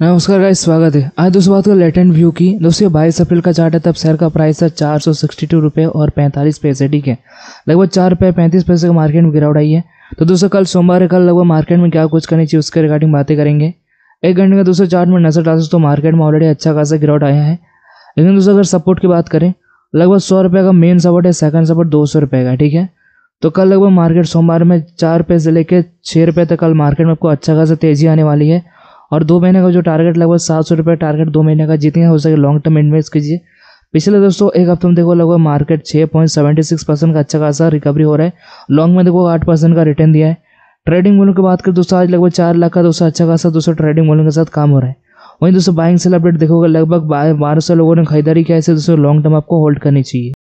नमस्कार गाइस, स्वागत है। आज दोस्तों बात करें लेटेंट व्यू की। दोस्तों 22 अप्रैल का चार्ट है, तब शेयर का प्राइस है 462 रुपये और 45 पैसे। ठीक है, लगभग 4 रुपये 35 पैसे का मार्केट में गिरावट आई है। तो दोस्तों कल सोमवार है, कल लगभग मार्केट में क्या कुछ करनी चाहिए उसके रिगार्डिंग बातें करेंगे। एक घंटे का दोस्तों चार्ट में नजर डालते तो मार्केट में ऑलरेडी अच्छा खासा गिरावट आया है। लेकिन दोस्तों अगर सपोर्ट की बात करें, लगभग 100 रुपये का मेन सपोर्ट है, सेकंड सपोर्ट 200 रुपये का। ठीक है, तो कल लगभग मार्केट सोमवार में 4 रुपये से लेकर 6 रुपये तक कल मार्केट में आपको अच्छा खासा तेजी आने वाली है। और 2 महीने का जो टारगेट लगभग 700 रुपये टारगेट 2 महीने का, जितने हो सके लॉन्ग टर्म इन्वेस्ट कीजिए। पिछले दोस्तों एक हफ्ते में देखो लगभग मार्केट 6.76% का अच्छा खासा रिकवरी हो रहा है। लॉन्ग में देखो 8% का रिटर्न दिया है। ट्रेडिंग मूल्य की बात करें दोस्तों, आज लगभग 4 लाख का दोस्तों अच्छा खासा दोस्तों ट्रेडिंग मूल्य के साथ काम हो रहा है। वहीं दोस्तों बाइंग सेल अपडेट देखोगे, लगभग 1200 लोगों ने खरीदारी किया है। इसे दोस्तों लॉन्ग टर्म आपको होल्ड करनी चाहिए।